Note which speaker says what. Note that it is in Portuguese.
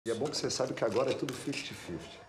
Speaker 1: E é bom que você sabe que agora é tudo 50-50.